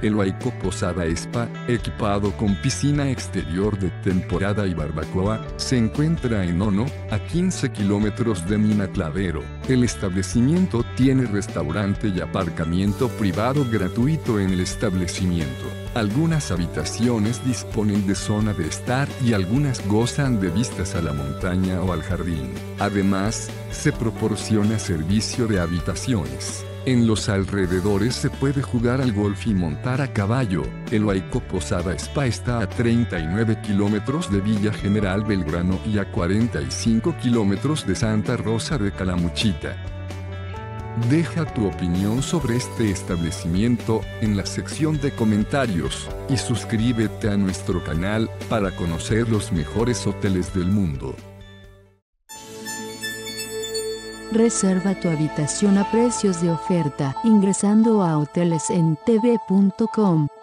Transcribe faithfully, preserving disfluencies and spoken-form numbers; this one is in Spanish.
El Huayco Posada Spa, equipado con piscina exterior de temporada y barbacoa, se encuentra en Ono, a quince kilómetros de Mina Clavero. El establecimiento tiene restaurante y aparcamiento privado gratuito en el establecimiento. Algunas habitaciones disponen de zona de estar y algunas gozan de vistas a la montaña o al jardín. Además, se proporciona servicio de habitaciones. En los alrededores se puede jugar al golf y montar a caballo. El Huayco Posada Spa está a treinta y nueve kilómetros de Villa General Belgrano y a cuarenta y cinco kilómetros de Santa Rosa de Calamuchita. Deja tu opinión sobre este establecimiento en la sección de comentarios y suscríbete a nuestro canal para conocer los mejores hoteles del mundo. Reserva tu habitación a precios de oferta ingresando a hoteles en t v punto com.